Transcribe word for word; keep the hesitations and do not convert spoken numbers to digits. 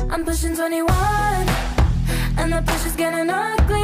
I'm pushing twenty-one, and the pressure's getting ugly.